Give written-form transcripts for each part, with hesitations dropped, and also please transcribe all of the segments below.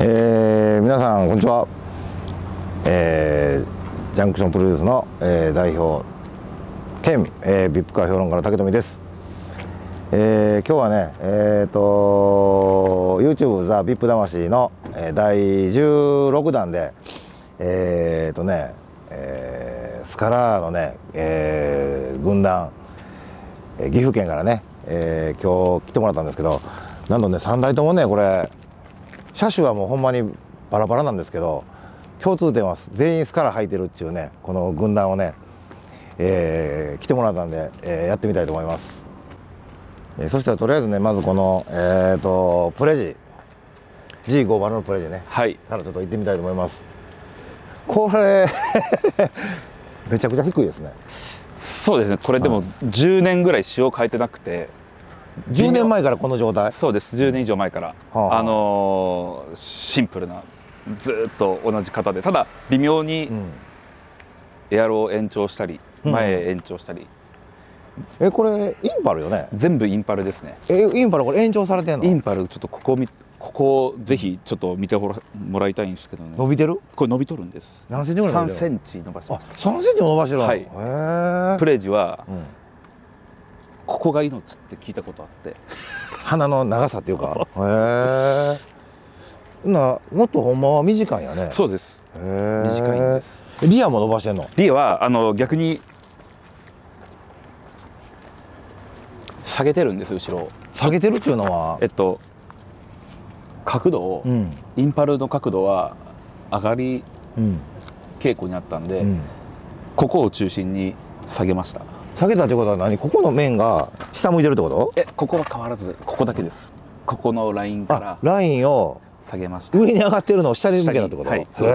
皆さんこんにちは、ジャンクションプロデュースの、代表兼、VIP カー評論家の竹富です。今日はねYouTube ザ VIP 魂の、第16弾でスカラーのね、軍団、岐阜県からね、今日来てもらったんですけど、なんとね3台ともねこれ車種はもうほんまにバラバラなんですけど、共通点は全員スカラ履いてるっていうね、この軍団をね、来てもらったんで、やってみたいと思います。そしたらとりあえずね、まずこのプレジ G50 のプレジね、 はい、 からちょっと行ってみたいと思います。これめちゃくちゃ低いですね。 そうですね。これでも10年ぐらい仕様変えてなくて、 10年前からこの状態。 そうです。10年以上前から、シンプルなずっと同じ型で、ただ微妙にエアロを延長したり、前へ延長したり。 これインパルよね。 全部インパルですね。 インパルこれ延長されてんの？ インパルちょっとここぜひちょっと見てもらいたいんですけどね。 伸びてる？ これ伸びとるんです。 何センチぐらい伸びてる？ 3センチ伸ばしてました。 3センチも伸ばしてるの？ はい。 へー。 プレージは、ここが命って聞いたことあって。 鼻の長さっていうか。へえ。もっとほんまは短いんやね。 そうです。短いんです。 リアも伸ばしてんの？ リアは逆に下げてるんです。後ろ下げてるっていうのは角度を、インパルの角度は上がり傾向にあったんで、ここを中心に下げました。 下げたってことは何？ここの面が下向いてるってこと？ ここは変わらず、ここだけです。ここのラインからラインを下げました。 上に上がってるのを下に向けたってこと？ はい、 そうです。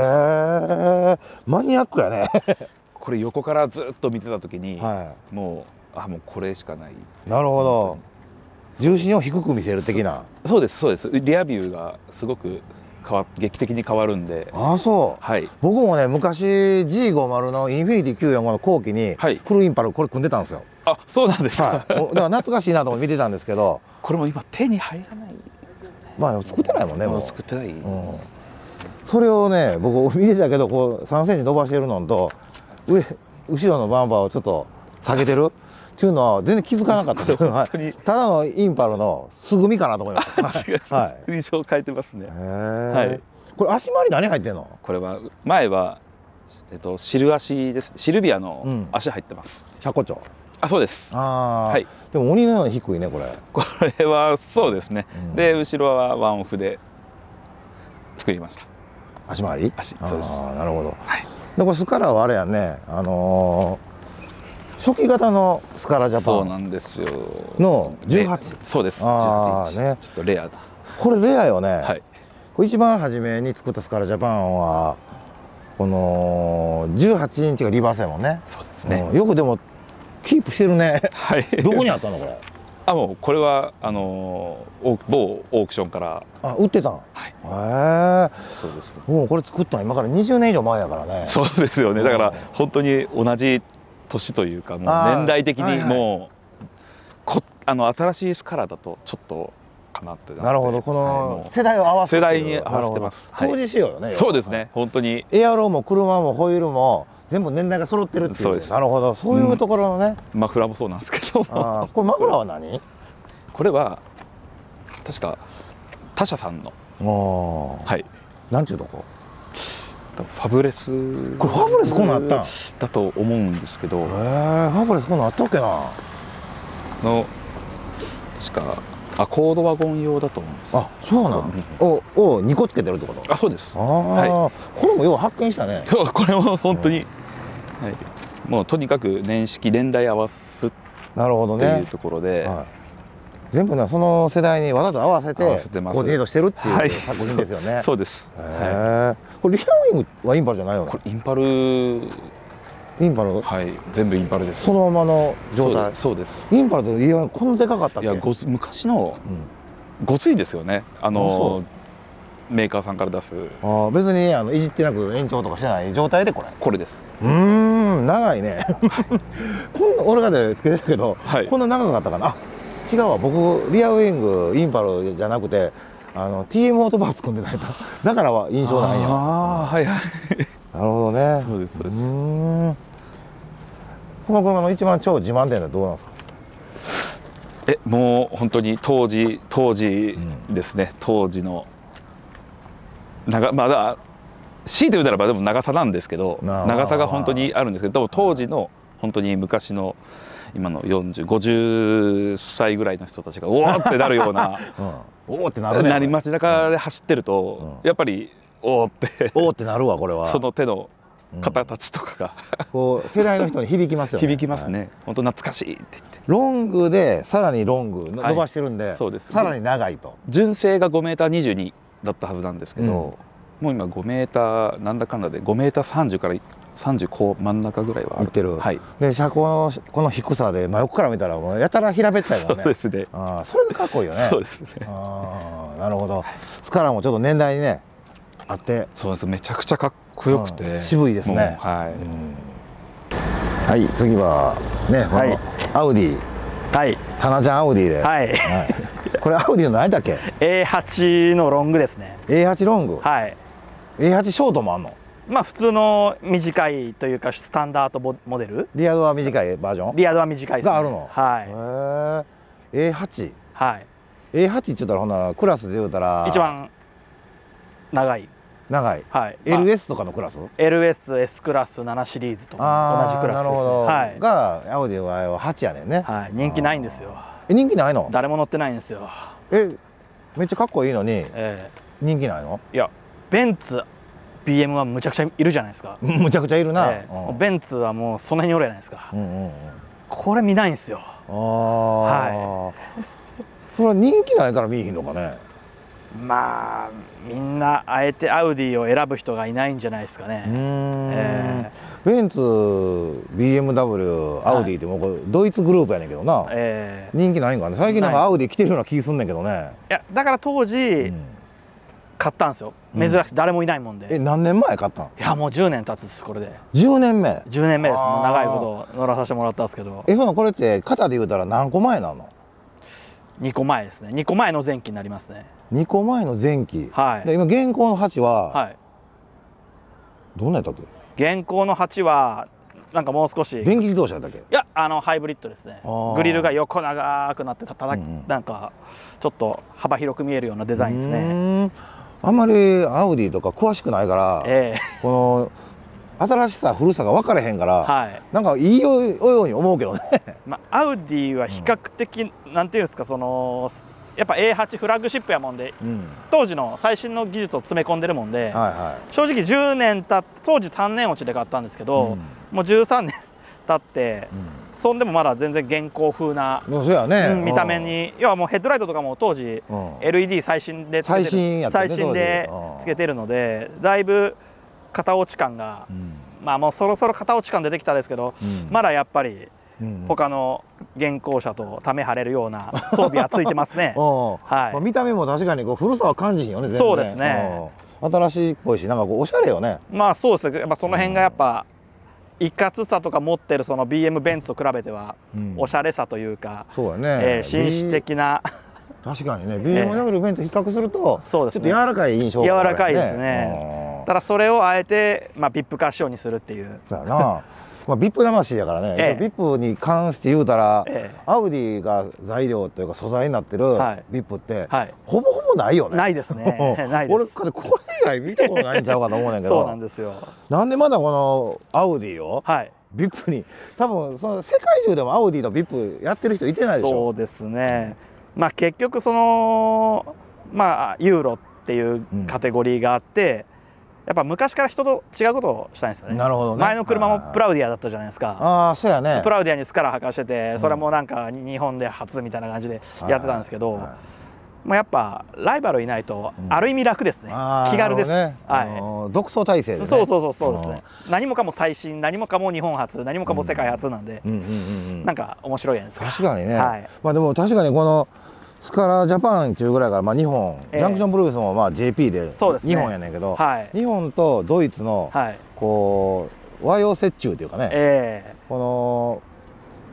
マニアックやね。 これ横からずっと見てた時に、もうこれしかない。 なるほど。重心を低く見せる的な。 そうですそうです。リアビューがすごく劇的に変わるんで。 ああそう。 はい。 僕もね昔 G50 のインフィニティ945の後期にフルインパルこれ組んでたんですよ。 あ、そうなんですか。 だから懐かしいなと思って見てたんですけど、 これも今手に入らない。 まあ作ってないもんね。 もう作ってない。 それをね僕見てたけど、こう3センチ伸ばしてるのと後ろのバンパーをちょっと下げてるっていうのは全然気づかなかったです。ただのインパルの素組みかなと思いました。はい。 印象変えてますね。はい。 これ足回り何入ってんの？ これは前はシル足です。シルビアの足入ってます。 車庫長。 あ、そうです。 はい。でも鬼のように低いねこれ。 これはそうですね。で後ろはワンオフで作りました。 足回り？ 足。そうです。 なるほど。でこれスカラはあれやね、初期型のスカラジャパン。 そうなんですよ。 の18。 そうです。 ああね。 ちょっとレアだ。 これレアよね。 はい。 これ一番初めに作ったスカラジャパンはこの18インチがリバースやもんね。 そうですね。 よくでもキープしてるね。 はい。 どこにあったのこれ？ もうこれは某オークションから。 売ってたん。はい。へえ。そうです。もうこれ作ったの今から20年以上前やからね。 そうですよね。だから本当に同じ年というか、もう年代的にもう新しいスカラだとちょっとかなって。 なるほど。この世代を合わせて。 世代に合わせてます。 当時仕様よね。 そうですね。本当にエアロも車もホイールも全部年代が揃ってるっていう。そうです。なるほど。そういうところのね。 マフラーもそうなんですけど。 これマフラーは何？ これは確か他社さんの。はい。 なんちゅうとこ？ ファブレス。 これファブレスこんなんあったん？ だと思うんですけど。 ファブレスこんなんあったっけな。 確かアコードワゴン用だと思うんです。 あ、そうなん。を2個つけてるってこと？ あ、そうです。 はい。これもよう発見したね。 そう、これも本当に。はい。もうとにかく年代合わす。なるほどね。っていうところで。 全部ねその世代にわざと合わせてコーディネートしてるっていう作品ですよね。 そうです。 これリアウィングはインパルじゃないよね。 これインパル。はい、全部インパルです。 そのままの状態。 そうです。 インパルとリアウィングこんなでかかったっけ？ いや昔のごついですよね。メーカーさんから出す。 別にいじってなく延長とかしてない状態でこれです。長いね。俺がでつけてたけどこんな長かったかな。違うわ、僕リアウィングインパルじゃなくて TM オートバー作んでないとだからは印象ないんや。 ああはいはい。 なるほどね。 そうですそうです。 この車の一番超自慢点はどうなんですか？ もう本当に当時ですね、当時のまだ強いて言うならばでも長さなんですけど、長さが本当にあるんですけど、でも当時の本当に昔の今の50歳ぐらいの人たちがおおってなるような、 おおってなるね。 街中で走ってると、やっぱりおおっておおってなるわこれは。 その手の方たちとかが、 こう世代の人に響きますよね。 響きますね。本当懐かしいって言って。 ロングでさらにロング伸ばしてるんで、 そうです。 さらに長いと。 純正が5m22だったはずなんですけど、もう今5mなんだかんだで5m30から30こう真ん中ぐらいはある。 いってる。 はい。 で車高のこの低さで真横から見たらもうやたら平べったいもんね。 そうですね。 それもかっこいいよね。 そうですね。 なるほど。スカラもちょっと年代にねあって。 そうです。めちゃくちゃかっこよくて渋いですね。 はい。 はい、次はね、このアウディ。はい。タナちゃんアウディで。はい。これアウディの何だっけ ？A8 のロングですね。 A8 ロング。はい。A8 ショートもあんの？ まあ普通の短いというかスタンダードモデル。 リアドは短いバージョン？ リアドは短いですね。 があるの？はい。A8。はい。A8 って言ったらほんならクラスで言うたら一番長い。 長い。はい。LS とかのクラス ？LS、S クラス、7シリーズとか同じクラスですね。はい。 がアウディは8やねんね。 はい。人気ないんですよ。 人気ないの？ 誰も乗ってないんですよ。 めっちゃかっこいいのに人気ないの？ いや、ベンツ、BM はむちゃくちゃいるじゃないですか。 むちゃくちゃいるな。 ベンツはもうそんなにおるじゃないですか。これ見ないんですよ。 はい。それは人気ないから見えへんのかね。 まあみんなあえてアウディを選ぶ人がいないんじゃないですかね。 ベンツ、BMW、アウディってもうドイツグループやねんけどな。人気ないんかね。最近なんかアウディ来てるような気すんねんけどね。 いやだから当時買ったんですよ。珍しい、誰もいないもんで。 何年前買ったん？いやもう10年経つですこれで。 10年目。 10年目です。もう長いこと乗らさせてもらったんですけど。 ほなこれって型で言うたら何個前なの ？2個前ですね。2個前の前期になりますね。 2個前の前期。 はい。 で今現行の8は、はい、どんなやったっけ？ 現行の8はなんかもう少し電気自動車だっけ？いやハイブリッドですね。グリルが横長くなってなんかちょっと幅広く見えるようなデザインですね。 あんまりアウディとか詳しくないから、この新しさ古さが分かれへんから、はい、なんかいいように思うけどね。 まあアウディは比較的、なんていうんですか、そのやっぱ A8 フラッグシップやもんで、当時の最新の技術を詰め込んでるもんで、正直10年経って当時3年落ちで買ったんですけど、もう13年経って、そんでもまだ全然現行風な見た目に、要はもうヘッドライトとかも当時 LED 最新でつけてるので、だいぶ型落ち感が、まあもうそろそろ型落ち感出てきたんですけど、まだやっぱり他の現行車とため張れるような装備はついてますね。 はい。見た目も確かにこう古さは感じひんよね。 そうですね。 新しいっぽいし、なんかこうおしゃれよね。 まあそうですね。やっぱその辺がやっぱいかつさとか持ってるその BM ベンツと比べてはおしゃれさというか、 そうやね。 紳士的な。 確かにね。BMW ベンツ比較すると、ちょっと柔らかい印象が柔らかいですね。ただそれをあえてまあビップ化仕様にするっていう。 そうやな。まあビップ魂やからね、ビップに関して言うたら、アウディが材料というか素材になってるビップって、ほぼほぼないよね。 ないですね。ないです。 俺これ以外見たことないんちゃうかと思うんだけど。 そうなんですよ。 なんでまだこのアウディをビップに、多分その世界中でもアウディのビップやってる人いてないでしょ。 そうですね。まあ結局そのまあユーロっていうカテゴリーがあって。やっぱ昔から人と違うことをしたいんですよね。 なるほどね。 前の車もプラウディアだったじゃないですか。 ああ、そうやね。 プラウディアにスカラー履かしてて、それもなんか日本で初みたいな感じでやってたんですけど、まあやっぱライバルいないとある意味楽ですね。気軽です。 はい。独走体制でね。 そうですね。何もかも最新、何もかも日本初、何もかも世界初なんで、なんか面白いじゃないですか。 確かにね。まあでも確かにこのスカラジャパンっていうぐらいから、まあ日本、ジャンクションブルースもまあ JP で日本やねんけど、日本とドイツのこう和洋折衷というかね、この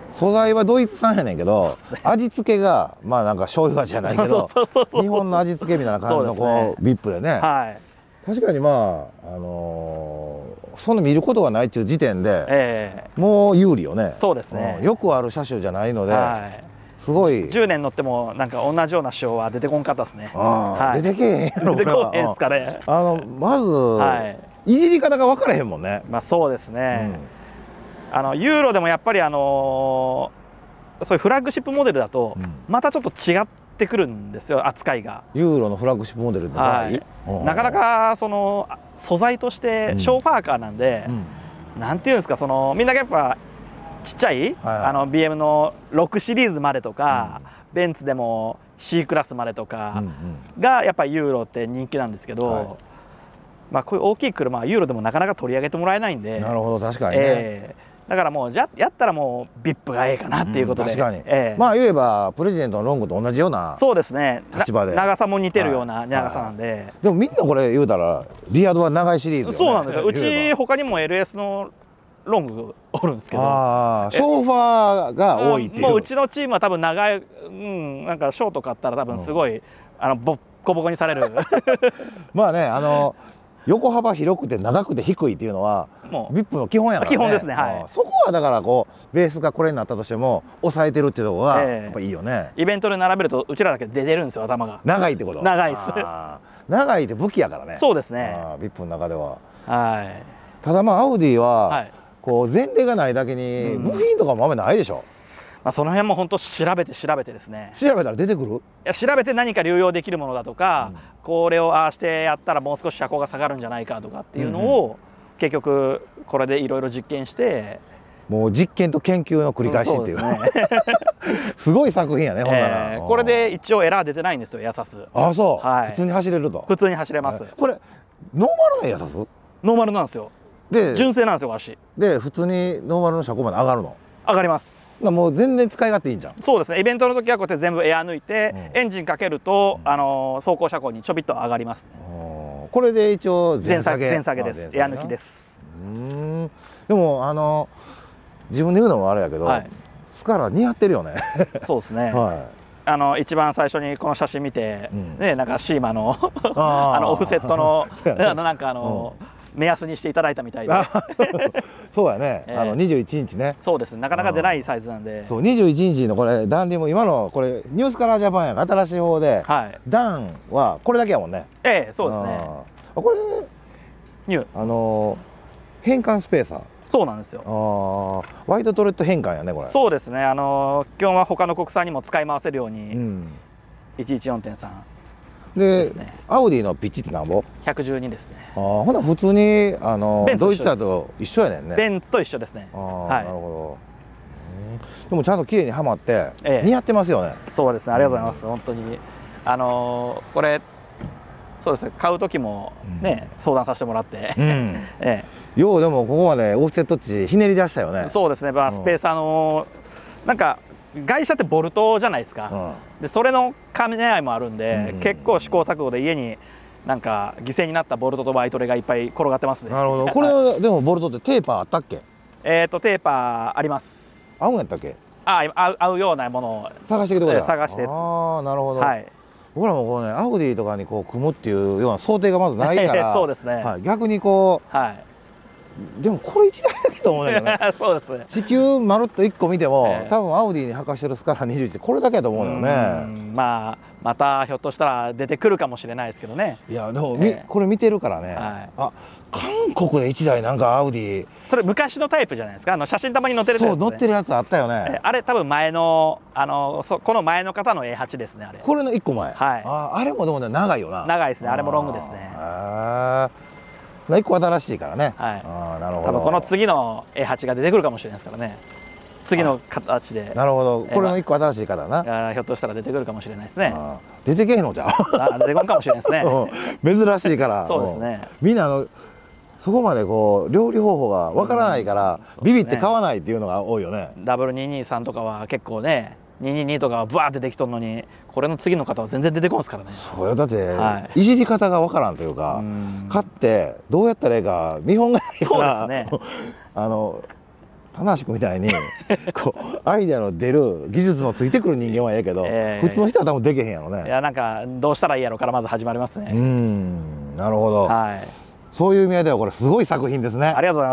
素材はドイツ産やねんけど、味付けがまあなんか醤油味じゃないけど日本の味付けみたいな感じのこうビップでね、確かにまあその見ることがないっていう時点でもう有利よね。 そうですね、 よくある車種じゃないので、すごい 10年乗ってもなんか同じような仕様は出てこんかったですね。 出てけえへんやろ。 出てこへんすかね。 まずいじり方が分からへんもんね。 まあそうですね、ユーロでもやっぱりそういうフラッグシップモデルだとまたちょっと違ってくるんですよ、扱いが。 ユーロのフラッグシップモデルの場合、 なかなかその素材としてショーファーカーなんで、なんていうんですか、そのみんながやっぱちっちゃい、BM の6シリーズまでとか、ベンツでも C クラスまでとかがやっぱりユーロって人気なんですけど、まあこういう大きい車はユーロでもなかなか取り上げてもらえないんで。 なるほど、確かにね。 だからもうやったらもうビップがええかなっていうことで、 確かに、まあ言えばプレジデントのロングと同じようなそうですね、 立場で長さも似てるような長さなんで、 でもみんなこれ言うたらリアドは長いシリーズよね。 そうなんですよ。うち他にも LS のロングおるんですけど、 ショーファーが多いっていう。 もううちのチームは多分長い、なんかショート買ったら多分すごいボッコボコにされるまあね、横幅広くて長くて低いっていうのはもうビップの基本やからね。 基本ですね。はい。 そこはだからこうベースがこれになったとしても抑えてるっていうところがやっぱいいよね。 イベントで並べるとうちらだけ出てるんですよ、頭が。 長いってこと。 長いです。 長いって武器やからね。 そうですね。 ビップの中では。 はい。 ただまあアウディはこう前例がないだけに部品とかもあんまりないでしょ。 まあその辺も本当調べてですね。 調べたら出てくる？いや、調べて何か流用できるものだとか、これをああしてやったらもう少し車高が下がるんじゃないかとかっていうのを結局これでいろいろ実験して、 もう実験と研究の繰り返しっていうね。すごい作品やね、ほんなら。 これで一応エラー出てないんですよ、ヤサス。 ああそう。普通に走れると。 普通に走れます。 これノーマルなヤサス？ ノーマルなんですよ。で純正なんですよ、足。で普通にノーマルの車高まで上がるの？ 上がります。 もう全然使い勝手いいんじゃん。 そうですね。イベントの時はこうやって全部エア抜いて、エンジンかけると走行車高にちょびっと上がります、ね。 これで一応全下げです。エア抜きです。 でも自分で言うのもあれやけど、スカラ似合ってるよね。 そうですね。一番最初にこの写真見て、ね、なんかシーマのオフセットのなんか目安にしていただいたみたいで。 そうやね、21インチね。 そうですね、なかなか出ないサイズなんで。 そう、21インチのこれダンリム、今のこれニュースカラージャパンやが新しい方で、ダンはこれだけやもんね。 そうですね。 これニュー変換スペーサー。 そうなんですよ。 ワイドトレッド変換やね、これ。 そうですね。基本は他の国産にも使い回せるように、114.3 で、アウディのピッチってなんぼ ？112ですね。 ほな普通にドイツ車と一緒やねんね。 ベンツと一緒ですね。 なるほど。でもちゃんと綺麗にはまって似合ってますよね。 そうですね。ありがとうございます。本当にこれそうですね。買う時もね相談させてもらって。 ようでもここまでオフセット値ひねり出したよね。 そうですね。スペーサーのなんか外車ってボルトじゃないですか。でそれの兼ね合いもあるんで、結構試行錯誤で家になんか犠牲になったボルトとバイトレがいっぱい転がってますね。 なるほど。これでもボルトってテーパーあったっけ？ テーパーあります。 合うんやったっけ？ 合うようなものを探してきてくれ。 探して。 なるほど。僕らもこうね、アウディとかにこう組むっていうような想定がまずないから、 そうですね。 逆にこう、でもこれ1台だけと思うんだけどね。 そうですね。 地球まるっと1個見ても、多分アウディに履かしてるスカラ21ってこれだけだと思うよね。 まあまたひょっとしたら出てくるかもしれないですけどね。 いやでもこれ見てるからね。韓国で1台なんかアウディ。 それ昔のタイプじゃないですか。写真たまに載ってるやつ。 そう載ってるやつあったよね。 あれ多分前のこの前の方の A8 ですね、あれ。 これの1個前。あれもでもね長いよな。 長いですね。あれもロングですね。 1個新しいからね。 なるほど。多分この次の A8 が出てくるかもしれないですからね。次の形で。 なるほど。これの1個新しい方な。 ひょっとしたら出てくるかもしれないですね。 出てけへんのじゃん。 出てこんかもしれないですね。 珍しいから。 そうですね。 みんなそこまでこう料理方法がわからないからビビって買わないっていうのが多いよね。 W223とかは結構ね、222とかはバーってできとるのに、これの次の方は全然出てこんですからね。 そうよ。だっていじり方がわからんというか、買ってどうやったらいいか見本がないから。そうですね。 花志君みたいにこうアイデアの出る技術のついてくる人間はええけど、普通の人は多分できへんやろね。 いやなんかどうしたらいいやろからまず始まりますね。 なるほど、はい、そういう意味合いではこれすごい作品ですね。 ありがとうございます、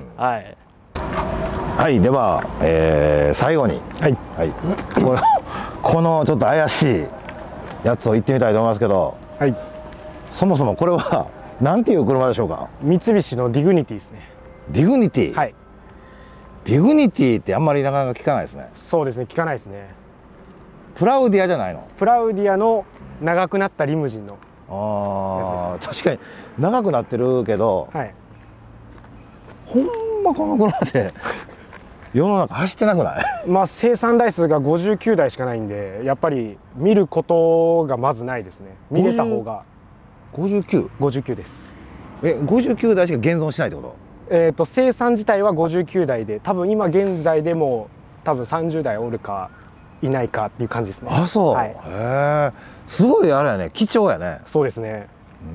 はい、 はい、では、最後に、はいはい、このちょっと怪しいやつを行ってみたいと思いますけど、はい、そもそもこれは何ていう車でしょうか？ 三菱のディグニティですね。 ディグニティ、 はい、 ディグニティってあんまりなかなか聞かないですね。 そうですね、聞かないですね。 プラウディアじゃないの？プラウディアの長くなったリムジンのやつですね。確かに長くなってるけど、はい、ほんまこの車で世の中走ってなくない？ まあ生産台数が59台しかないんで、やっぱり見ることがまずないですね。見れた方が。59です。 59台しか現存しないってこと？ 生産自体は59台で、多分今現在でも多分30台おるかいないかっていう感じですね。 あ、そう、はい、へえ、すごいあれやね、貴重やね。 そうですね。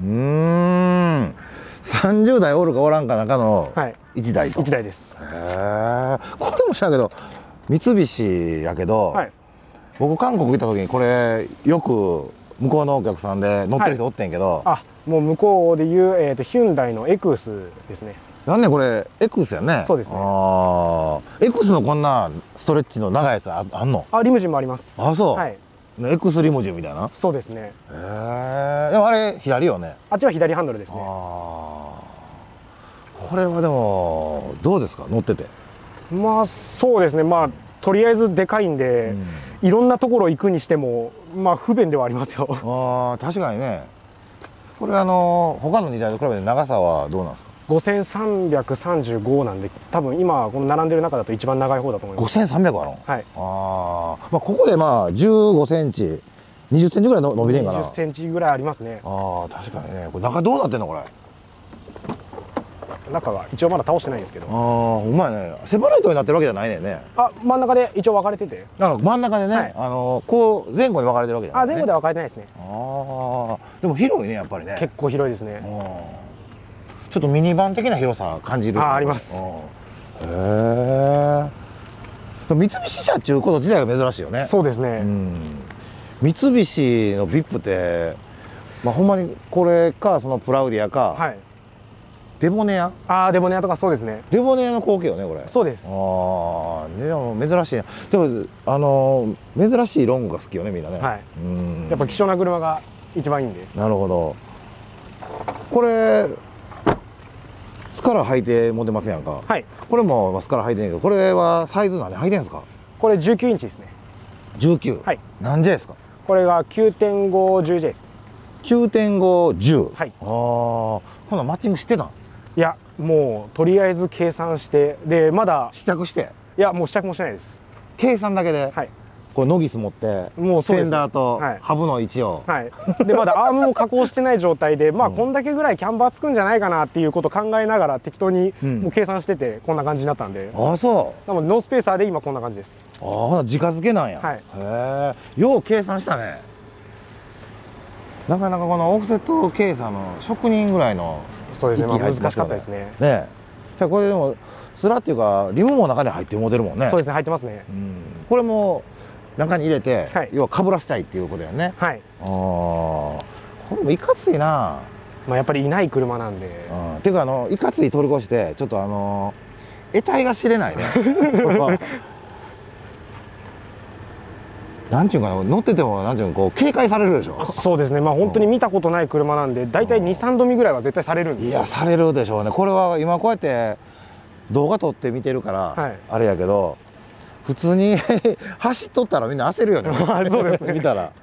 30台おるかおらんか中の1台と、 1台です。 へえ、これもしたけど三菱やけど、はい、僕韓国行った時にこれよく向こうのお客さんで乗ってる人おってんけど、 はい、もう向こうでいう、ヒュンダイのエクスですね。 なんでこれエクスやね。 そうですね。 エクスのこんなストレッチの長いやつあんの？ リムジンもあります。 あ、そう。はい。エクスリムジンみたいな。 そうですね。 でもあれ左よね。 あっちは左ハンドルですね。 これはでもどうですか、乗ってて？ まあそうですね。まあとりあえずでかいんで、いろんなところ行くにしてもまあ不便ではありますよ。 確かにね。これ他の2台と比べて長さはどうなんですか ？5335なんで、多分今この並んでる中だと一番長い方だと思います。 5300あるの？ はい。 まあここでまあ15センチ、20センチぐらい伸びてんかな。 20センチぐらいありますね。 確かにね。これ中どうなってんのこれ？ 中は一応まだ倒してないんですけど。 うまいね。セパレートになってるわけじゃないねんね。 真ん中で一応分かれてて。 真ん中でね、はい、こう前後に分かれてるわけじゃない、ね。 前後では分かれてないですね。 でも広いね、やっぱりね。 結構広いですね。 ちょっとミニバン的な広さ感じる。 あります。 三菱車っていうこと自体が珍しいよね。 そうですね。 三菱の VIP って、まあほんまにこれかそのプラウディアか。はい。デボネア？ デボネアとかそうですね。 デボネアの後継よねこれ。 そうです。 でも珍しい。でも珍しいロングが好きよねみんなね。はい。やっぱ希少な車が一番いいんで。 なるほど。これスカラ履いて持てますやんか。はい。これもスカラ履いてんけど、これはサイズ何履いてんですか？ これ19インチですね。 19。はい。何 J ですか？ これが 9.510J です。 9.510。はい。こんなマッチングしてたん？ いや、もうとりあえず計算して、でまだ試着して？ いや、もう試着もしてないです。 計算だけで？はい。これノギス持ってもうフェンダーとハブの位置を、 はい、でまだアームも加工してない状態で、まあこんだけぐらいキャンバーつくんじゃないかなっていうことを考えながら適当にもう計算しててこんな感じになったんで。 ああ、そう。 なのでノースペーサーで今こんな感じです。 直付けなんや。はい。へえ、よう計算したね。なかなかこのオフセット計算の職人ぐらいの。 そうですね、難しかったですね。 ねえ、これでもスラっていうかリムも中に入ってるモデルもんね。 そうですね、入ってますね。 これも中に入れて、要はかぶらせたいっていうことやね。はい。これもいかついな。 まあやっぱりいない車なんで。 っていうかいかつい通り越してちょっと得体が知れないね。なんていうかな、乗っててもなんていうの、こう警戒されるでしょ。 そうですね。まあ本当に見たことない車なんで、だいたい2、3度見ぐらいは絶対されるんですよ。 いや、されるでしょうね。これは今こうやって動画撮って見てるからあれやけど、普通に走っとったらみんな焦るよね。 そうですね。 見たら。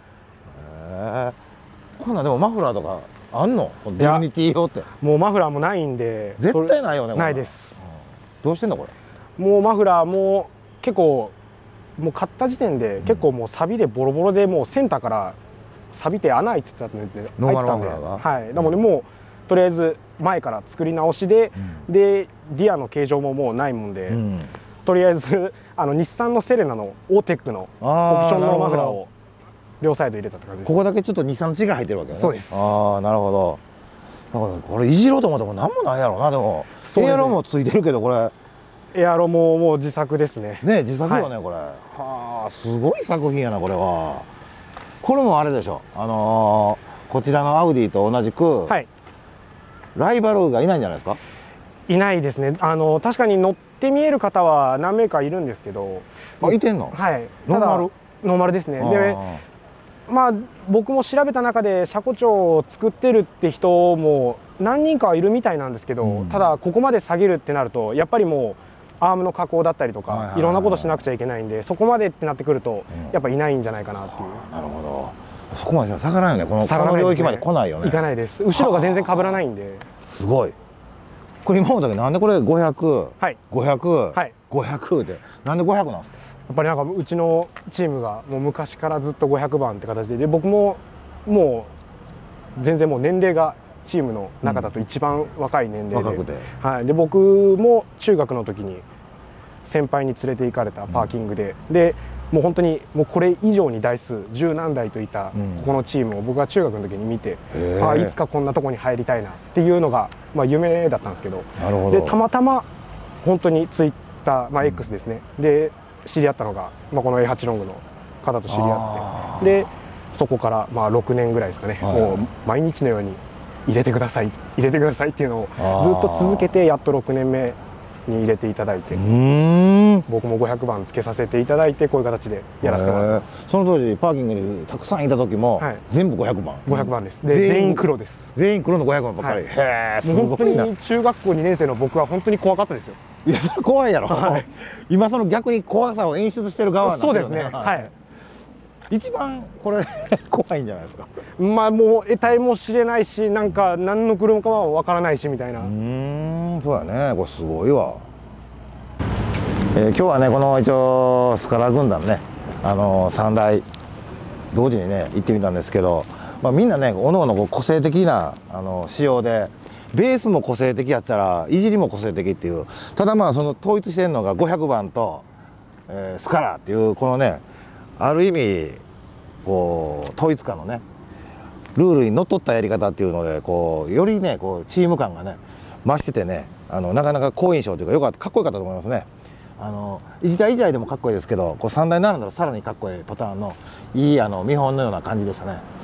こんなでもマフラーとかあんの？ディグニティ用って。 もうマフラーもないんで。 絶対ないよね。 ないです。 どうしてんのこれ？ もうマフラーも結構。もう買った時点で結構もう錆びでボロボロで、もうセンターから錆びて穴開いてたんで、 ノーマルマフラーが。 はい。なのでもうとりあえず前から作り直しで、でリアの形状ももうないもんで、とりあえず日産のセレナのオーテックのオプションのマフラーを両サイド入れたって感じです。 ここだけちょっと日産の血が入ってるわけね。 そうです。 ああ、なるほど。だからこれいじろうと思ってもなんもないやろうな。でもエアロもついてるけど、これエアロもう自作ですね。 ね、自作よね、これ。はあ、すごい作品やな、これは。これもあれでしょ。こちらのアウディと同じく、はい、ライバルがいないんじゃないですか。 いないですね。確かに乗って見える方は何名かいるんですけど。 あ、いてんの。 はい。ノーマルですね。で、まあ僕も調べた中で車庫帳を作ってるって人も何人かはいるみたいなんですけど、ただここまで下げるってなるとやっぱりもうアームの加工だったりとかいろんなことしなくちゃいけないんで、そこまでってなってくるとやっぱいないんじゃないかなっていう。 なるほど。そこまで下がらないよね。この領域まで来ないよね。 行かないです。後ろが全然被らないんで。 すごい。これ今もだけどなんでこれ500、 はい、 500、はい、500でなんで500なんですか。 やっぱりなんかうちのチームがもう昔からずっと500番って形で、僕ももう全然もう年齢がチームの中だと一番若い年齢で、はい、で僕も中学の時に先輩に連れて行かれたパーキングで、でもう本当にもうこれ以上に台数十何台といたここのチームを僕は中学の時に見て、いつかこんなとこに入りたいなっていうのがまあ夢だったんですけど、でたまたま本当にツイッター、まあ、X ですね、で知り合ったのが、まあ、この A8 ロングの方と知り合って、でそこからまあ6年ぐらいですかね、もう毎日のように入れてください入れてくださいっていうのをずっと続けて、やっと6年目に入れていただいて、僕も500番つけさせていただいて、こういう形でやらせてもらってます。 その当時パーキングにたくさんいた時も、はい、全部500番 500番です。で全員黒です。 全員黒の500番ばっかり。へえ、すごいな。 本当に中学校2年生の僕は本当に怖かったですよ。 いや、それ怖いやろ、はい、今その逆に怖さを演出してる側なんですよね。 そうですね、はい、 一番これ怖いんじゃないですか。 まあもう得体も知れないし、なんか何の車かは分からないしみたいな。 そうやね、これすごいわ。今日はね、この一応スカラ軍団ね、3台同時にね行ってみたんですけど、まあ、みんなねおのおの個性的な仕様で、ベースも個性的やったらいじりも個性的っていう、ただまあその統一してるのが500番と、スカラっていうこのね、ある意味こう統一感のねルールにのっとったやり方っていうので、こうよりねこうチーム感がね増しててね、なかなか好印象というか、よかった、かっこよかったと思いますね。1台1台でもかっこいいですけど、こう3台並んだらさらにかっこいいパターンのいい見本のような感じでしたね。